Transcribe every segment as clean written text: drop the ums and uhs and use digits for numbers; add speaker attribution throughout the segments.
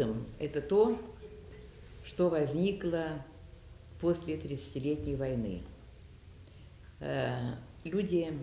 Speaker 1: деизм – это то, что возникло после 30-летней войны. Люди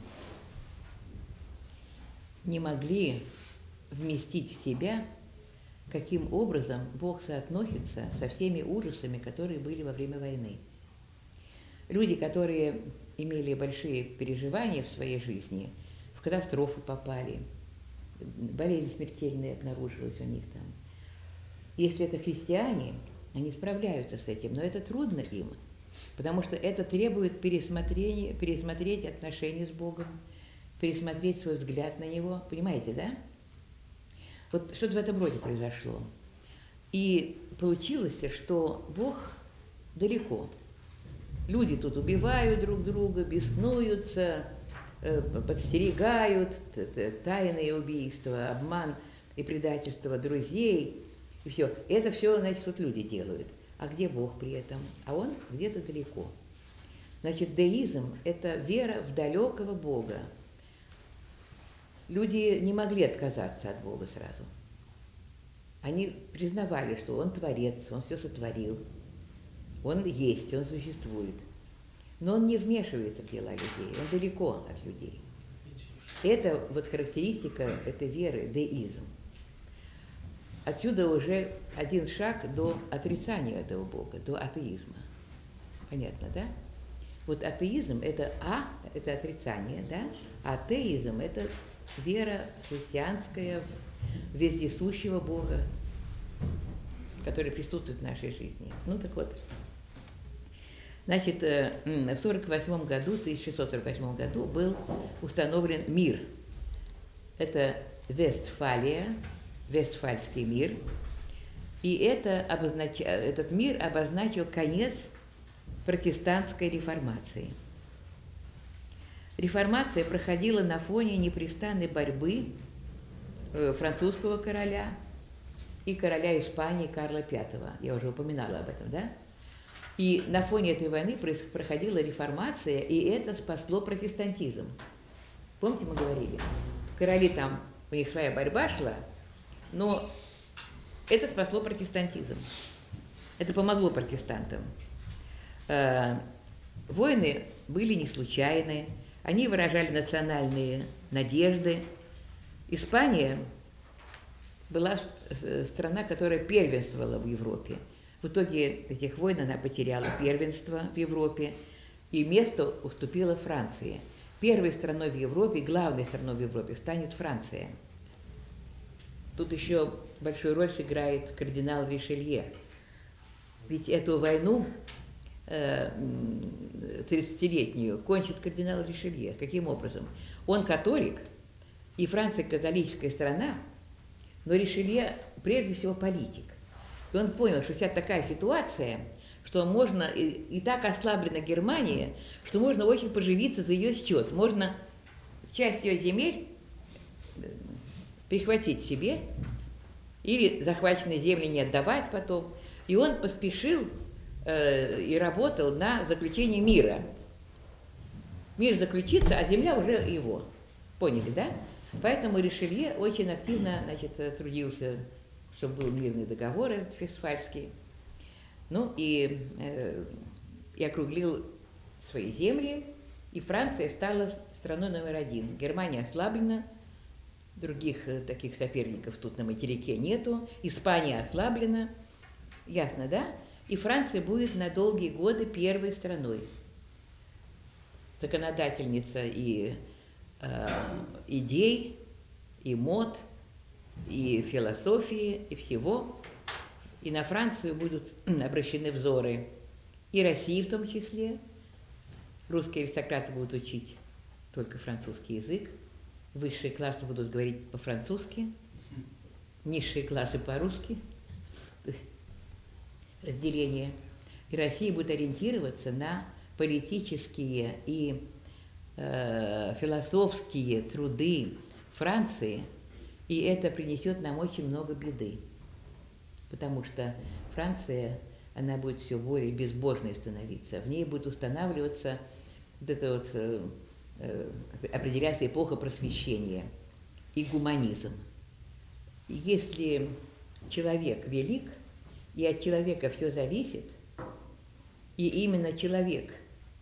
Speaker 1: не могли вместить в себя, каким образом Бог соотносится со всеми ужасами, которые были во время войны. Люди, которые имели большие переживания в своей жизни, в катастрофу попали, болезнь смертельная обнаружилась у них там. Если это христиане, они справляются с этим, но это трудно им, потому что это требует пересмотреть отношения с Богом, пересмотреть свой взгляд на Него. Понимаете, да? Вот что-то в этом роде произошло. И получилось, что Бог далеко. Люди тут убивают друг друга, беснуются, подстерегают, тайные убийства, обман и предательство друзей. И все. Это все, значит, вот люди делают. А где Бог при этом? А Он где-то далеко. Значит, деизм – это вера в далекого Бога. Люди не могли отказаться от Бога сразу. Они признавали, что Он творец, Он все сотворил, Он есть, Он существует. Но Он не вмешивается в дела людей, Он далеко от людей. Это вот характеристика этой веры, деизм. Отсюда уже один шаг до отрицания этого Бога, до атеизма. Понятно, да? Вот атеизм – это это отрицание, да? А атеизм – это вера христианская в вездесущего Бога, который присутствует в нашей жизни. Ну так вот, значит, в 1648 году был установлен мир. Это Вестфалия, Вестфальский мир. И этот мир обозначил конец протестантской реформации. Реформация проходила на фоне непрестанной борьбы французского короля и короля Испании Карла V. Я уже упоминала об этом, да? И на фоне этой войны проходила реформация, и это спасло протестантизм. Помните, мы говорили? Короли там, у них своя борьба шла, но это спасло протестантизм. Это помогло протестантам. Войны были не случайные, они выражали национальные надежды. Испания была страна, которая первенствовала в Европе. В итоге этих войн она потеряла первенство в Европе, и место уступила Франции. Первой страной в Европе, главной страной в Европе станет Франция. Тут еще большую роль сыграет кардинал Ришелье. Ведь эту войну 30-летнюю кончит кардинал Ришелье. Каким образом? Он католик, и Франция католическая страна, но Ришелье прежде всего политик. И он понял, что вся такая ситуация, что можно, и так ослаблена Германия, что можно очень поживиться за ее счет. Можно часть ее земель прихватить себе или захваченные земли не отдавать потом. И он поспешил и работал на заключение мира. Мир заключится, а земля уже его. Поняли, да? Поэтому Ришелье очень активно, значит, трудился, чтобы был мирный договор этот Вестфальский. Ну и округлил свои земли, и Франция стала страной номер один. Германия ослаблена, других таких соперников тут на материке нету. Испания ослаблена, ясно, да? И Франция будет на долгие годы первой страной. Законодательница и идей, и мод, и философии, и всего. И на Францию будут обращены взоры и России в том числе. Русские аристократы будут учить только французский язык, высшие классы будут говорить по-французски, низшие классы по-русски. Разделение. И Россия будет ориентироваться на политические и философские труды Франции, и это принесет нам очень много беды, потому что Франция, она будет все более безбожной становиться, в ней будет устанавливаться вот это вот, определяться эпоха просвещения и гуманизм. Если человек велик, и от человека все зависит, и именно человек,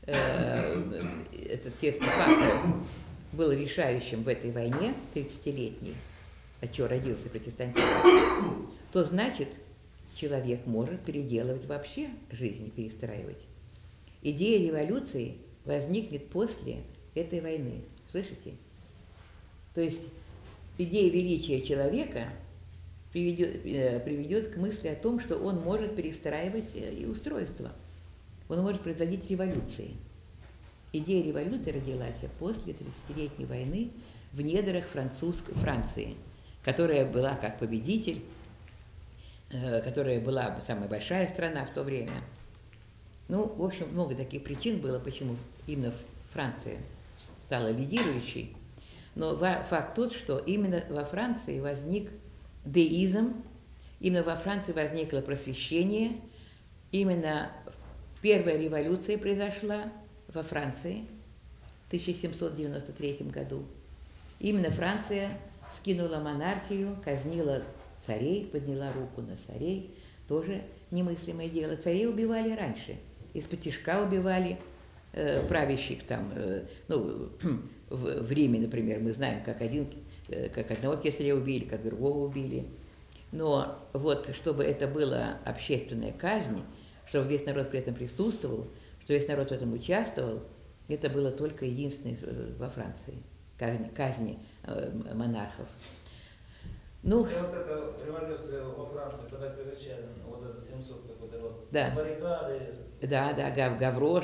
Speaker 1: этот светский фактор, был решающим в этой войне 30-летней, от чего родился протестантизм, то значит, человек может переделывать вообще жизнь, перестраивать. Идея революции возникнет после этой войны. Слышите? То есть идея величия человека приведет к мысли о том, что он может перестраивать и устройство. Он может производить революции. Идея революции родилась после 30-летней войны в недрах Франции, которая была как победитель, которая была самая большая страна в то время. Ну, в общем, много таких причин было, почему именно Франция стала лидирующей. Но факт тот, что именно во Франции возник деизм, именно во Франции возникло просвещение, именно первая революция произошла во Франции в 1793 году. Именно Франция скинула монархию, казнила царей, подняла руку на царей. Тоже немыслимое дело. Царей убивали раньше. Из-под тишка убивали правящих там. Ну, в Риме, например, мы знаем, как одного кесаря убили, как другого убили. Но вот, чтобы это была общественная казнь, чтобы весь народ при этом присутствовал, что весь народ в этом участвовал, это было только единственное во Франции. Казни монархов. Ну,
Speaker 2: и вот эта революция во Франции, когда кричали, вот это 700 какой-то вот,
Speaker 1: да.
Speaker 2: Баррикады.
Speaker 1: Да, Гаврош.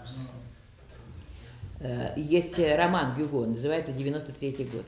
Speaker 1: Есть роман Гюго, называется «93-й год».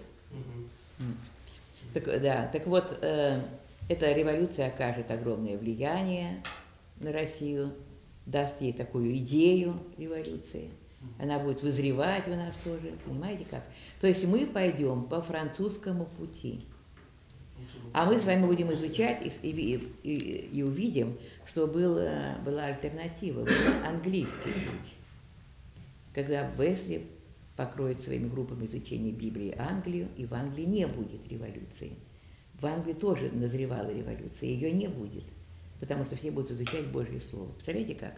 Speaker 1: Так вот, эта революция окажет огромное влияние на Россию, даст ей такую идею революции. Она будет вызревать у нас тоже, понимаете как? То есть мы пойдем по французскому пути. А мы с вами будем изучать и увидим, что была альтернатива, был английский путь. Когда Весли покроет своими группами изучения Библии Англию, и в Англии не будет революции. В Англии тоже назревала революция, ее не будет, потому что все будут изучать Божье Слово. Представляете как?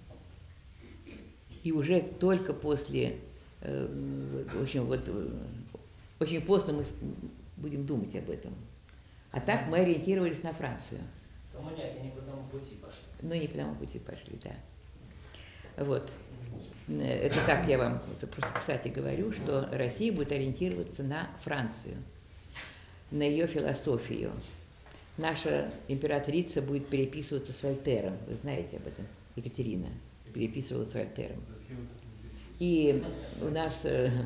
Speaker 1: И уже только после, в общем, вот, очень поздно мы будем думать об этом. А так мы ориентировались на Францию.
Speaker 2: Коммуняки не по тому пути пошли.
Speaker 1: Ну, не по тому пути пошли, да. Вот. Это так я вам просто, кстати, говорю, что Россия будет ориентироваться на Францию, на ее философию. Наша императрица будет переписываться с Вольтером. Вы знаете об этом? Екатерина переписывалась с Вольтером. И у нас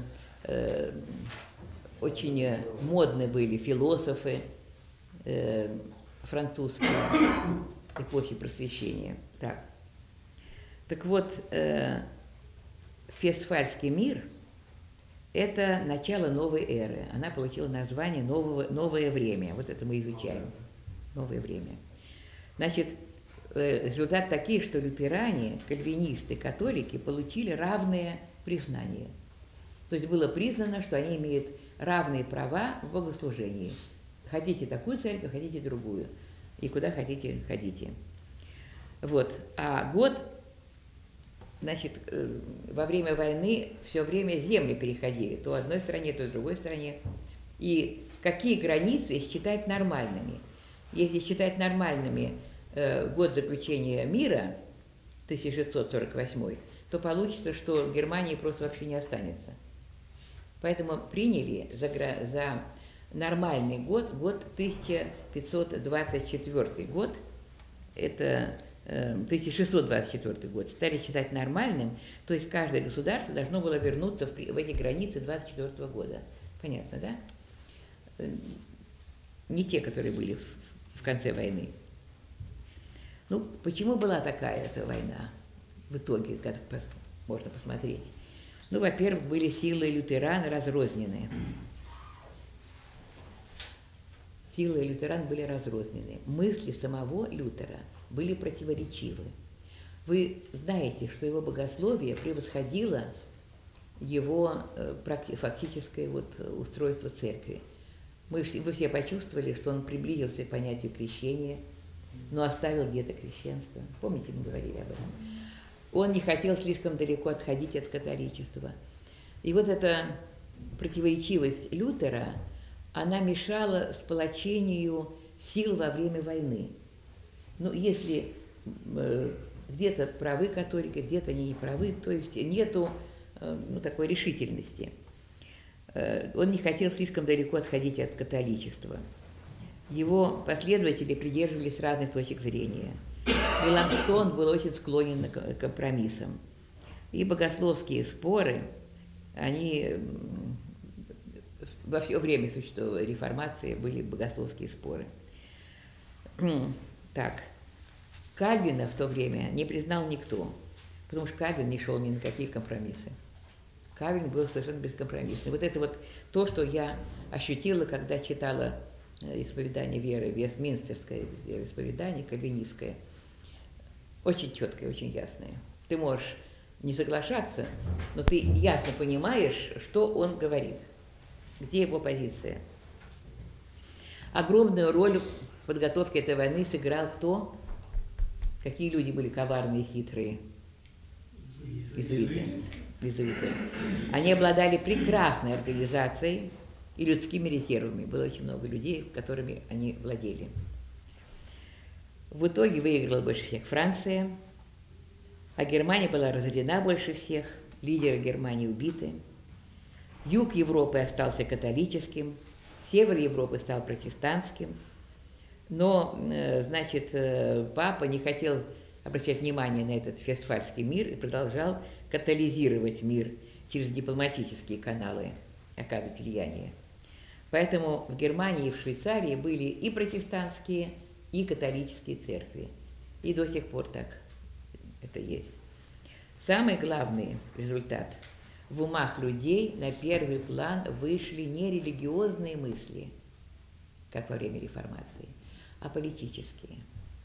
Speaker 1: очень модны были философы французские эпохи Просвещения. Так вот, Вестфальский мир – это начало новой эры. Она получила название «Новое время». Вот это мы изучаем. Новое время. Значит, результат такие, что лютеране, кальвинисты, католики получили равное признание. То есть было признано, что они имеют равные права в богослужении. Хотите такую церковь, хотите другую. И куда хотите, ходите. Вот. А год, значит, во время войны все время земли переходили. То одной стране, то другой стране. И какие границы считать нормальными? Если считать нормальными год заключения мира, 1648, то получится, что Германии просто вообще не останется. Поэтому приняли за нормальный год 1524 год, это 1624 год, стали считать нормальным, то есть каждое государство должно было вернуться в эти границы 24 года. Понятно, да? Не те, которые были в конце войны. Ну, почему была такая эта война в итоге, как можно посмотреть? Ну, во-первых, были силы лютеран разрозненные. Силы лютеран были разрознены. Мысли самого Лютера были противоречивы. Вы знаете, что его богословие превосходило его фактическое вот устройство церкви. вы все почувствовали, что он приблизился к понятию крещения, но оставил где-то крещенство. Помните, мы говорили об этом? Он не хотел слишком далеко отходить от католичества. И вот эта противоречивость Лютера, она мешала сплочению сил во время войны. Ну, если где-то правы католики, где-то они не правы, то есть нету такой решительности. Он не хотел слишком далеко отходить от католичества. Его последователи придерживались разных точек зрения. Меланхтон был очень склонен к компромиссам. И богословские споры, они во все время существования реформации были богословские споры. Так, Кальвина в то время не признал никто, потому что Кальвин не шел ни на какие компромиссы. Кальвин был совершенно бескомпромиссный. Вот это вот то, что я ощутила, когда читала исповедание веры, вестминстерское вероисповедание, кальвинистское. Очень четкое, очень ясное. Ты можешь не соглашаться, но ты ясно понимаешь, что он говорит, где его позиция. Огромную роль в подготовке этой войны сыграл кто? Какие люди были коварные и хитрые? Иезуиты. Они обладали прекрасной организацией и людскими резервами. Было очень много людей, которыми они владели. В итоге выиграла больше всех Франция, а Германия была разорена больше всех, лидеры Германии убиты. Юг Европы остался католическим, север Европы стал протестантским, но, значит, папа не хотел обращать внимание на этот фестфальский мир и продолжал катализировать мир через дипломатические каналы, оказывать влияние. Поэтому в Германии и в Швейцарии были и протестантские, и католические церкви. И до сих пор так это есть. Самый главный результат: в умах людей на первый план вышли не религиозные мысли, как во время реформации, а политические.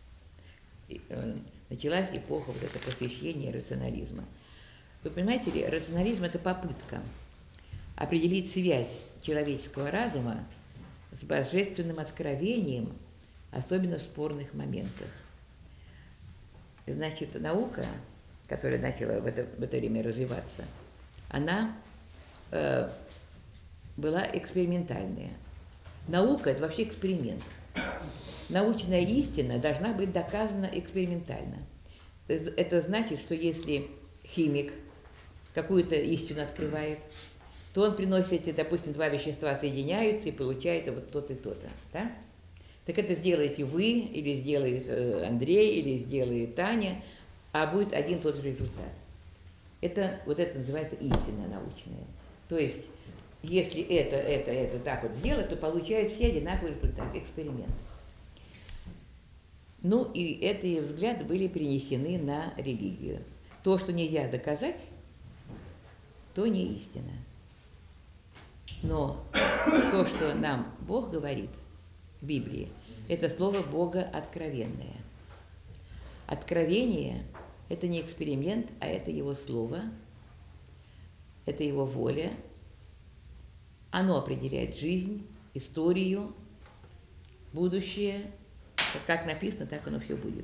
Speaker 1: Началась эпоха вот это просвещения рационализма. Вы понимаете ли, рационализм – это попытка определить связь человеческого разума с божественным откровением, особенно в спорных моментах. Значит, наука, которая начала в это время развиваться, она была экспериментальная. Наука – это вообще эксперимент. Научная истина должна быть доказана экспериментально. Это значит, что если химик какую-то истину открывает, то он приносит эти, допустим, два вещества соединяются и получается вот то-то и то-то. Да? Так это сделаете вы, или сделает Андрей, или сделает Таня, а будет один и тот же результат. Вот это называется истина научная. То есть, если это так вот сделать, то получают все одинаковый результат, эксперимент. Ну и эти взгляды были перенесены на религию. То, что нельзя доказать, то не истина. Но то, что нам Бог говорит в Библии, это слово Бога откровенное. Откровение – это не эксперимент, а это Его слово, это Его воля. Оно определяет жизнь, историю, будущее. Как написано, так оно все будет.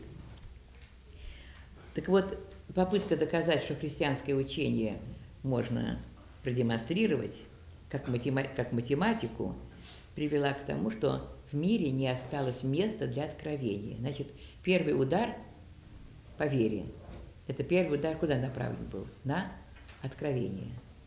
Speaker 1: Так вот, попытка доказать, что христианское учение можно продемонстрировать как математику, привела к тому, что в мире не осталось места для откровения. Значит, первый удар по вере, это первый удар куда направлен был? На откровение.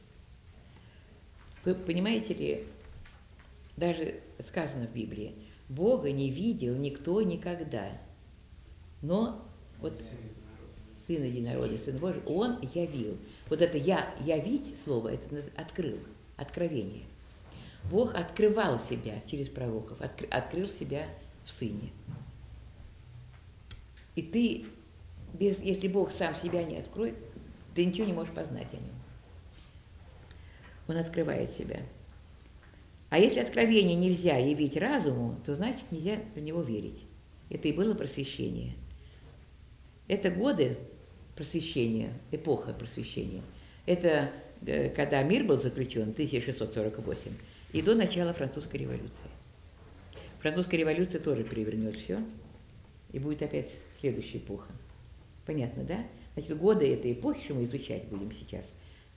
Speaker 1: Вы понимаете ли, даже сказано в Библии, Бога не видел никто никогда, но вот Сын Единородный, Сын Божий, Он явил. Вот это явить слово, это открыл, откровение. Бог открывал себя через пророков, открыл себя в Сыне. И ты, если Бог сам себя не откроет, ты ничего не можешь познать о Нем. Он открывает себя. А если откровение нельзя явить разуму, то значит нельзя в него верить. Это и было просвещение. Это годы просвещения, эпоха просвещения. Это когда мир был заключен, 1648, и до начала французской революции. Французская революция тоже перевернет все, и будет опять следующая эпоха. Понятно, да? Значит, годы этой эпохи, что мы изучать будем сейчас,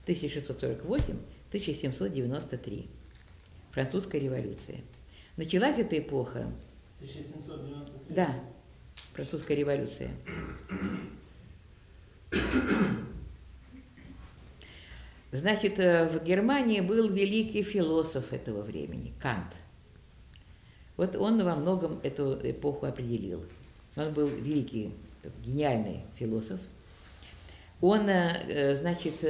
Speaker 1: 1648-1793. Французская революция. Началась эта эпоха...
Speaker 2: 1793?
Speaker 1: Да, французская революция. Значит, в Германии был великий философ этого времени, Кант. Вот он во многом эту эпоху определил. Он был великий, гениальный философ. Он, значит,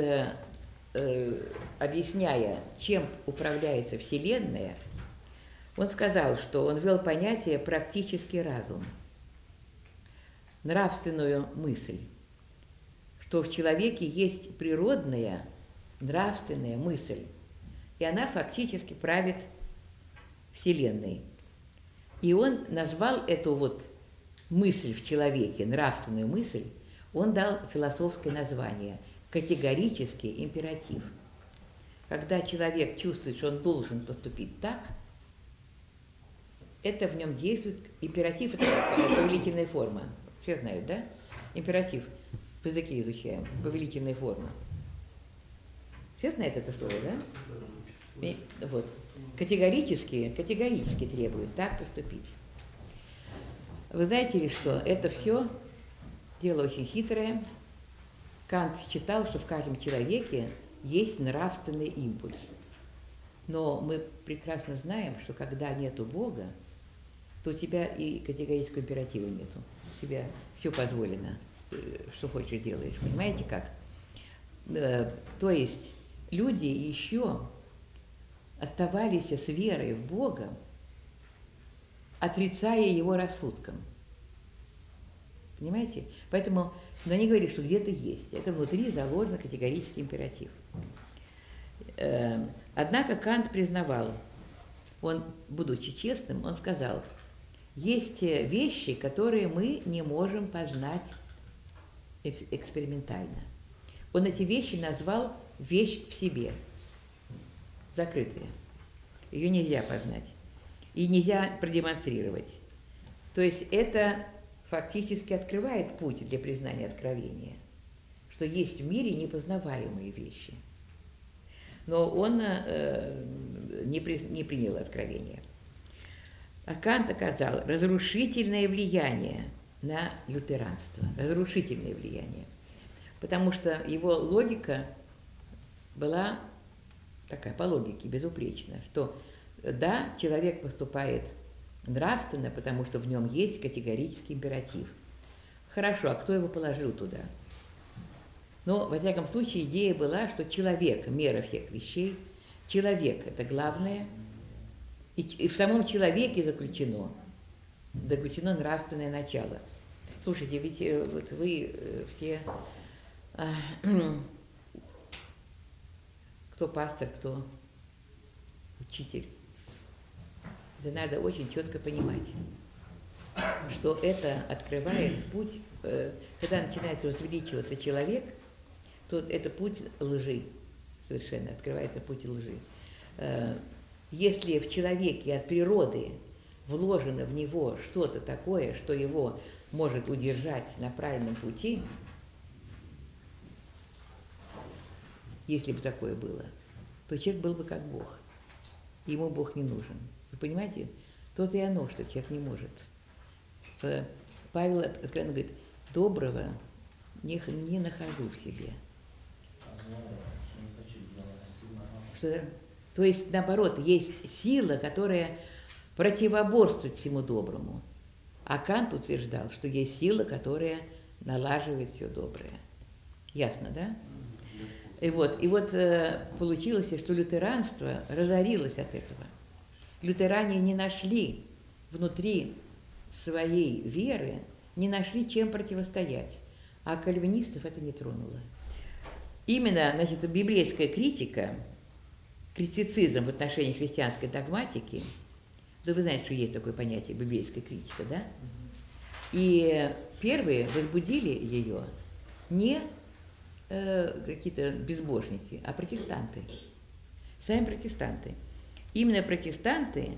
Speaker 1: объясняя, чем управляется Вселенная, он сказал, что он ввел понятие «практический разум», нравственную мысль, что в человеке есть природная нравственная мысль, и она фактически правит Вселенной. И он назвал эту вот мысль в человеке, нравственную мысль, он дал философское название «категорический императив». Когда человек чувствует, что он должен поступить так, это в нем действует. Императив – это повелительная форма. Все знают, да? Императив. В языке изучаем. Повелительная форма. Все знают это слово, да? И, вот. Категорически требует так поступить. Вы знаете ли что? Это все дело очень хитрое. Кант считал, что в каждом человеке есть нравственный импульс. Но мы прекрасно знаем, что когда нету Бога, то у тебя и категорического императива нету. У тебя все позволено, что хочешь делаешь. Понимаете как? То есть люди еще оставались с верой в Бога, отрицая его рассудком. Понимаете? Поэтому, но они говорили, что где-то есть. Это внутри заложен категорический императив. Однако Кант признавал, он, будучи честным, он сказал, есть вещи, которые мы не можем познать экспериментально. Он эти вещи назвал «вещь в себе», закрытая. Ее нельзя познать и нельзя продемонстрировать. То есть это фактически открывает путь для признания откровения, что есть в мире непознаваемые вещи. Но он не принял откровение. А Кант оказал разрушительное влияние на лютеранство, разрушительное влияние, потому что его логика была такая, по логике, безупречная, что да, человек поступает нравственно, потому что в нем есть категорический императив. Хорошо, а кто его положил туда? Но, во всяком случае, идея была, что человек – мера всех вещей, человек – это главное, и в самом человеке заключено нравственное начало. Слушайте, ведь вот вы все, кто пастор, кто учитель, это надо очень четко понимать, что это открывает путь, когда начинает возвеличиваться человек, то это путь лжи, совершенно открывается путь лжи. Если в человеке от природы вложено в него что-то такое, что его может удержать на правильном пути, если бы такое было, то человек был бы как Бог. Ему Бог не нужен. Вы понимаете? То-то и оно, что человек не может. Павел откровенно говорит, доброго не нахожу в себе. Что, то есть, наоборот, есть сила, которая противоборствует всему доброму. А Кант утверждал, что есть сила, которая налаживает все доброе. Ясно, да? И вот получилось, что лютеранство разорилось от этого. Лютеране не нашли внутри своей веры, не нашли, чем противостоять. А кальвинистов это не тронуло. Именно, значит, библейская критика, критицизм в отношении христианской догматики, да вы знаете, что есть такое понятие библейская критика, да? И первые возбудили ее не какие-то безбожники, а протестанты. Сами протестанты. Именно протестанты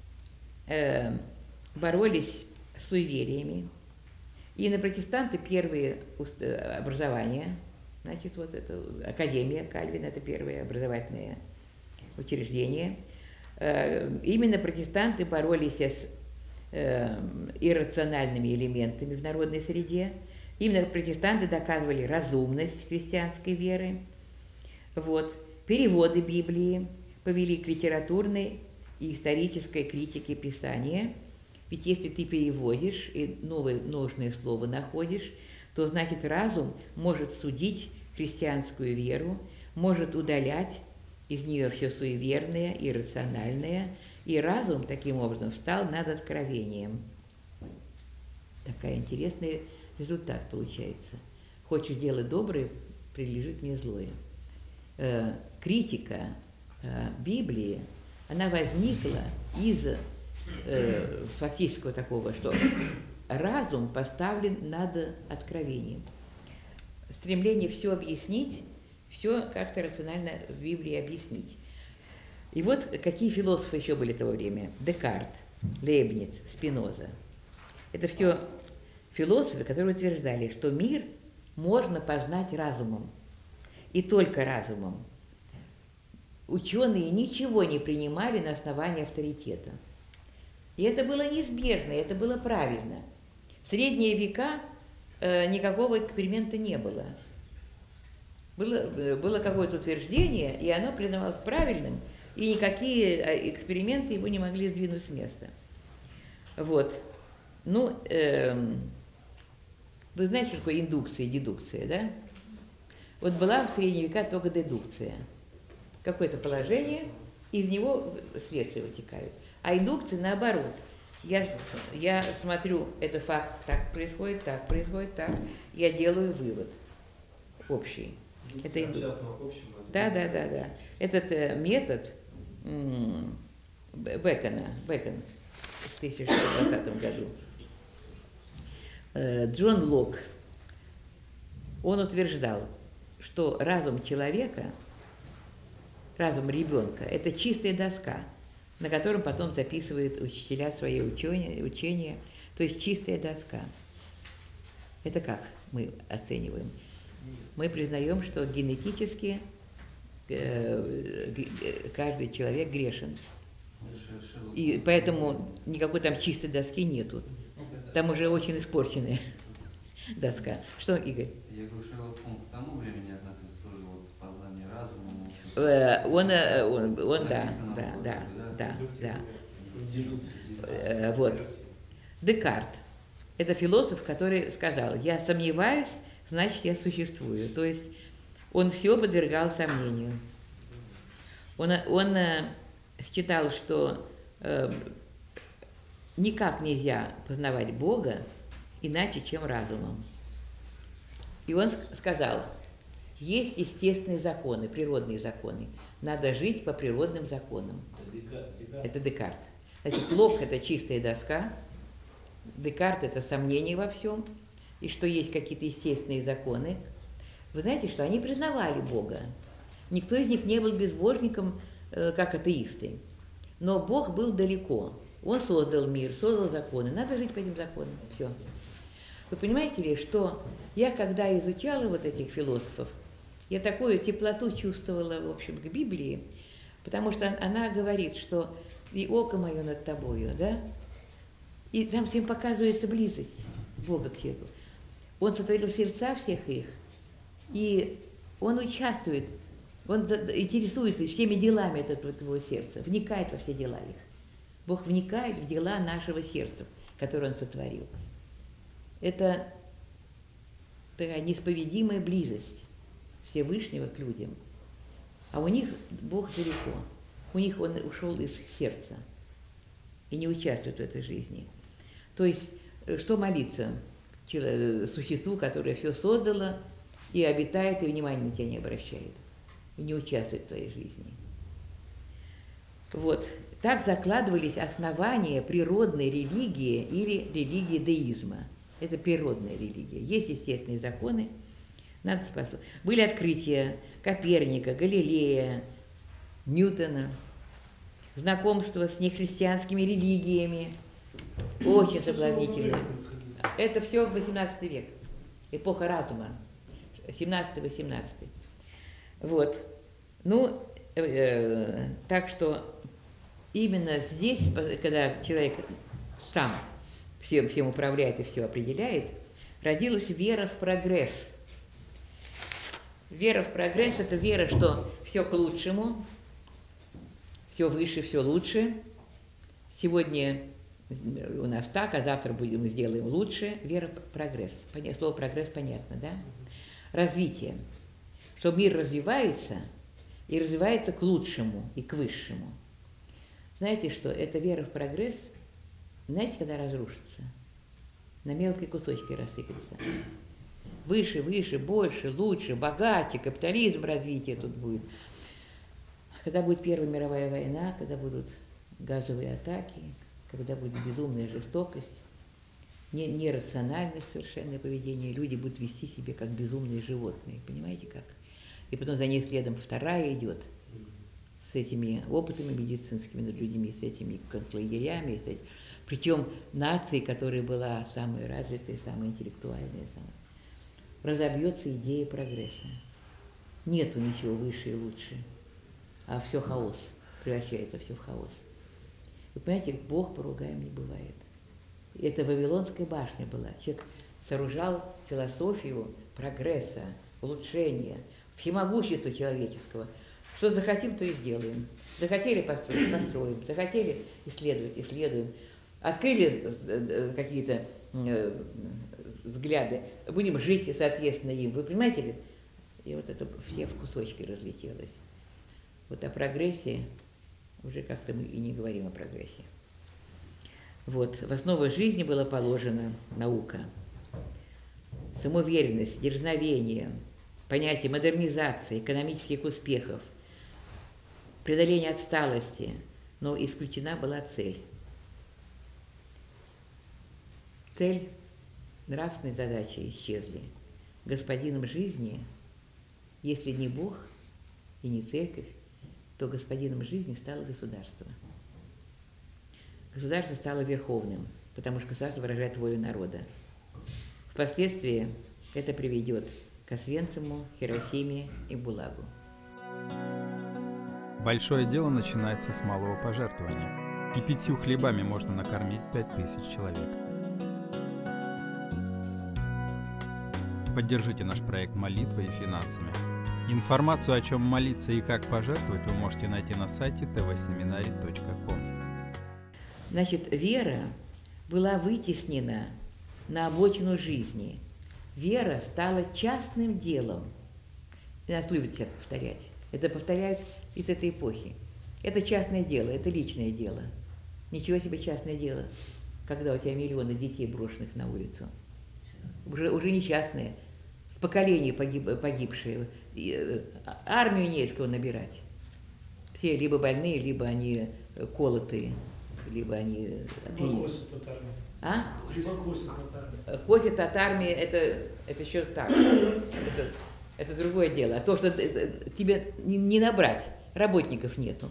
Speaker 1: боролись с суевериями. Именно протестанты первые образования, значит, вот это Академия Кальвина, это первое образовательное учреждение. Именно протестанты боролись с иррациональными элементами в народной среде. Именно протестанты доказывали разумность христианской веры. Вот. Переводы Библии повели к литературной и исторической критике Писания. Ведь если ты переводишь и новое нужное слово находишь, то значит разум может судить христианскую веру, может удалять из нее все суеверное, иррациональное, и разум таким образом встал над откровением. Такой интересный результат получается. Хочешь делать доброе, прилежит мне злое. Критика Библии, она возникла из фактического такого, что разум поставлен над откровением. Стремление все объяснить, все как-то рационально в Библии объяснить. И вот какие философы еще были того времени. Декарт, Лейбниц, Спиноза. Это все философы, которые утверждали, что мир можно познать разумом. И только разумом. Ученые ничего не принимали на основании авторитета. И это было неизбежно, это было правильно. В средние века никакого эксперимента не было. Было какое-то утверждение, и оно признавалось правильным, и никакие эксперименты его не могли сдвинуть с места. Вот. Ну, вы знаете, что такое индукция и дедукция, да? Вот была в средние века только дедукция. Какое-то положение, из него следствия вытекают. А индукция наоборот. Я смотрю, это факт, так происходит, так. Я делаю вывод общий. Это индукция. Да. Этот метод Бекон в 1620 году. Джон Лок, он утверждал, что разум человека, разум ребенка – это чистая доска, на котором потом записывают учителя свои учения, то есть чистая доска. Это как мы оцениваем? Мы признаем, что генетически каждый человек грешен. И поэтому никакой там чистой доски нету. Там уже очень испорченная доска. Что, Игорь?
Speaker 3: Я говорю, Шерлок Холмс к тому времени относится тоже вот познание разума.
Speaker 1: Да. Вот. Декарт. Это философ, который сказал, я сомневаюсь, значит, я существую. То есть он все подвергал сомнению. Он считал, что никак нельзя познавать Бога иначе, чем разумом. И он сказал, есть естественные законы, природные законы. Надо жить по природным законам. Это Декарт. Значит, Лок – это чистая доска, Декарт – это сомнение во всем, и что есть какие-то естественные законы. Вы знаете, что они признавали Бога. Никто из них не был безбожником, как атеисты. Но Бог был далеко. Он создал мир, создал законы. Надо жить по этим законам. Все. Вы понимаете ли, что я, когда изучала вот этих философов, я такую теплоту чувствовала, в общем, к Библии, потому что она говорит, что и око мое над тобою, да? И там всем показывается близость Бога к человеку. Он сотворил сердца всех их, и он участвует, он интересуется всеми делами этого твоего сердца, вникает во все дела их. Бог вникает в дела нашего сердца, которые он сотворил. Это такая неисповедимая близость Всевышнего к людям. А у них Бог далеко. У них он ушел из сердца и не участвует в этой жизни. То есть, что молиться существу, которое все создало и обитает, и внимания на тебя не обращает, и не участвует в твоей жизни. Вот. Так закладывались основания природной религии или религии деизма. Это природная религия. Есть естественные законы, надо спасать. Были открытия Коперника, Галилея, Ньютона. знакомство с нехристианскими религиями, очень соблазнительно. Это все в XVIII век, эпоха разума, 17-18. Вот. Ну, так что именно здесь, когда человек сам всем управляет и все определяет, родилась вера в прогресс. Вера в прогресс – это вера, что все к лучшему, все выше, все лучше. Сегодня у нас так, а завтра мы сделаем лучше. Вера в прогресс. Слово прогресс понятно, да? Развитие. Что мир развивается, и развивается к лучшему и к высшему. Знаете что? Эта вера в прогресс, знаете, когда разрушится? На мелкие кусочки рассыпется. Выше, выше, больше, лучше, богаче, капитализм, развитие тут будет. Когда будет Первая мировая война, когда будут газовые атаки, когда будет безумная жестокость, нерациональность совершенное поведение, люди будут вести себя как безумные животные. Понимаете как? И потом за ней следом вторая идет с этими опытами медицинскими над людьми, с этими концлагерями, причем нации, которая была самой развитой, самой интеллектуальной, разобьется идея прогресса. Нету ничего выше и лучше, а все хаос, превращается все в хаос. Вы понимаете, Бог поругаем не бывает. Это Вавилонская башня была. Человек сооружал философию прогресса, улучшения, всемогущества человеческого. Что захотим, то и сделаем. Захотели построить, построим. Захотели исследовать, исследуем. Открыли какие-то взгляды, будем жить соответственно им. Вы понимаете ли? И вот это все в кусочки разлетелось. Вот о прогрессе уже как-то мы и не говорим о прогрессе. Вот. В основу жизни была положена наука. Самоуверенность, дерзновение, понятие модернизации, экономических успехов, преодоление отсталости, но исключена была цель. Цель, нравственные задачи исчезли. Господином жизни, если не Бог и не церковь, то господином жизни стало государство. Государство стало верховным, потому что государство выражает волю народа. Впоследствии это приведет к Освенциму, Хиросиме и Булагу.
Speaker 4: Большое дело начинается с малого пожертвования, и 5 хлебами можно накормить 5000 человек. Поддержите наш проект молитвой и финансами. Информацию, о чем молиться и как пожертвовать, вы можете найти на сайте tvseminary.com.
Speaker 1: Значит, вера была вытеснена на обочину жизни. Вера стала частным делом. И нас любят сейчас повторять. Это повторяют из этой эпохи. Это частное дело, это личное дело. Ничего себе частное дело, когда у тебя миллионы детей, брошенных на улицу. Уже не частное. Поколения погибшие. Армию не из кого набирать. Все либо больные, либо они колотые, либо они...
Speaker 5: Косят от армии.
Speaker 1: А?
Speaker 5: Либо косят от армии.
Speaker 1: Косят от армии, это еще так. Это другое дело. А то, что тебе не набрать, работников нету.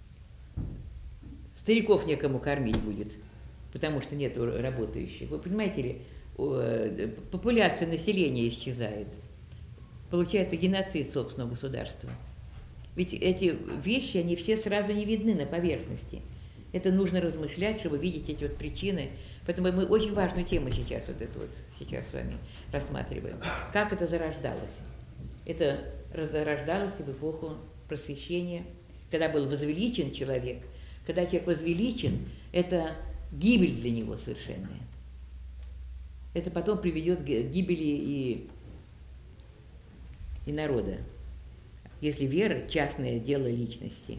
Speaker 1: Стариков некому кормить будет, потому что нету работающих. Вы понимаете ли, популяция населения исчезает. Получается геноцид собственного государства. Ведь эти вещи, они все сразу не видны на поверхности. Это нужно размышлять, чтобы видеть эти вот причины. Поэтому мы очень важную тему сейчас сейчас с вами рассматриваем. Как это зарождалось? Это зарождалось в эпоху просвещения, когда был возвеличен человек. Когда человек возвеличен, это гибель для него совершенная. Это потом приведет к гибели и народа. Если вера – частное дело личности.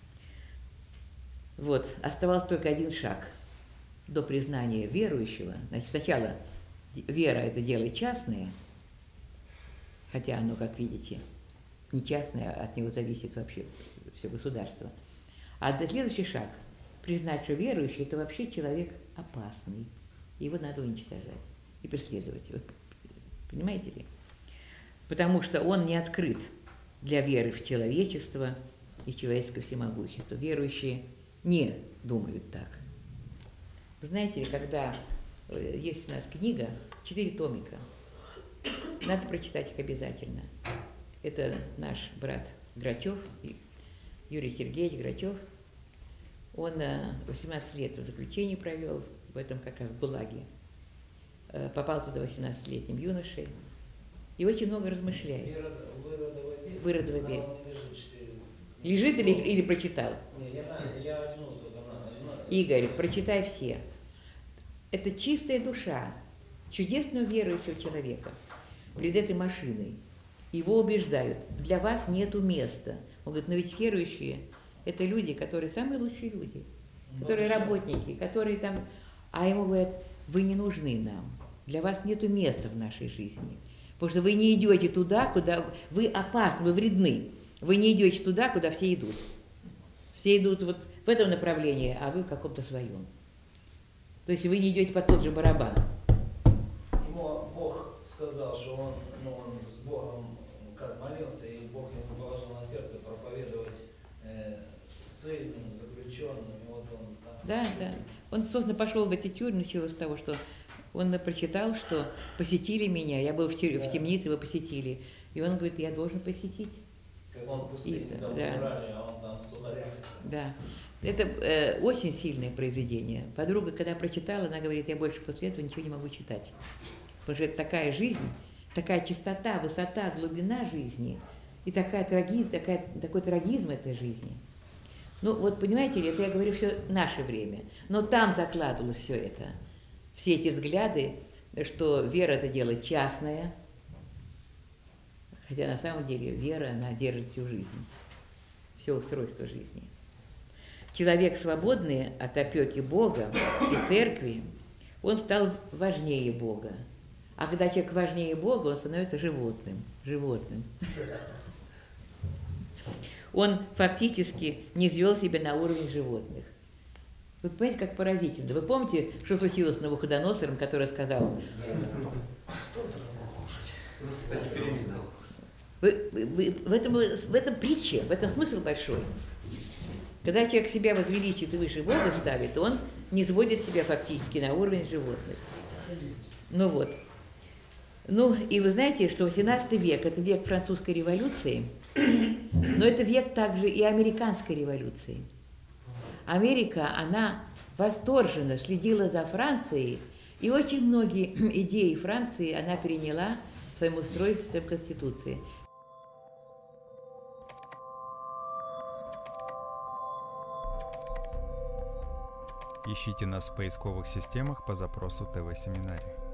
Speaker 1: Вот, оставался только один шаг до признания верующего. Значит, сначала вера – это дело частное, хотя оно, как видите, не частное, от него зависит вообще все государство. А следующий шаг – признать, что верующий – это вообще человек опасный, его надо уничтожать и преследовать. Понимаете ли? Потому что он не открыт для веры в человечество и человеческое всемогущество. Верующие не думают так. Вы знаете ли, когда есть у нас книга, 4 томика, надо прочитать их обязательно. Это наш брат Грачев, Юрий Сергеевич Грачев. Он 18 лет в заключении провел, в этом как раз в ГУЛАГе. Попал туда 18-летним юношей и очень много размышляет. Выродова песня. Лежит или прочитал?
Speaker 2: Я одну только
Speaker 1: Игорь, прочитай все. Это чистая душа чудесного верующего человека перед этой машиной. Его убеждают, для вас нету места. Он говорит, но ведь верующие – это люди, которые самые лучшие люди, которые работники, которые там… А ему говорят, вы не нужны нам, для вас нету места в нашей жизни, потому что вы не идете туда, куда… Вы опасны, вы вредны. Вы не идете туда, куда все идут. Все идут вот в этом направлении, а вы в каком-то своем. То есть вы не идете под тот же барабан.
Speaker 2: Ему Бог сказал, что он с Богом как молился, и Бог ему положил на сердце проповедовать ссыльным, заключенным. И вот он там…
Speaker 1: Да. Он, собственно, пошел в эти тюрьмы, началось с того, что он прочитал, что посетили меня, я был в темнице, вы посетили. И он говорит, я должен посетить.
Speaker 2: Как он в пустыне там умирали, а он там с сударями.
Speaker 1: Да. Это очень сильное произведение. Подруга, когда прочитала, она говорит, я больше после этого ничего не могу читать. Потому что это такая жизнь, такая чистота, высота, глубина жизни и такой трагизм этой жизни. Ну вот понимаете ли, это я говорю все наше время. Но там закладывалось все это. Все эти взгляды, что вера это дело частное. Хотя на самом деле вера, она держит всю жизнь, все устройство жизни. Человек, свободный от опеки Бога и церкви, он стал важнее Бога. А когда человек важнее Бога, он становится животным. Он фактически не низвел себя на уровень животных. Вы понимаете, как поразительно. Вы помните, что случилось с Навуходоносором, который сказал… В этом притче, в этом смысл большой. Когда человек себя возвеличит и выше Бога ставит, он низводит себя фактически на уровень животных. Ну вот. Ну и вы знаете, что 18 век – это век французской революции, но это век также и американской революции. Америка, она восторженно следила за Францией, и очень многие идеи Франции она переняла в своем устройстве, в своей конституции.
Speaker 4: Ищите нас в поисковых системах по запросу ТВ-семинарий.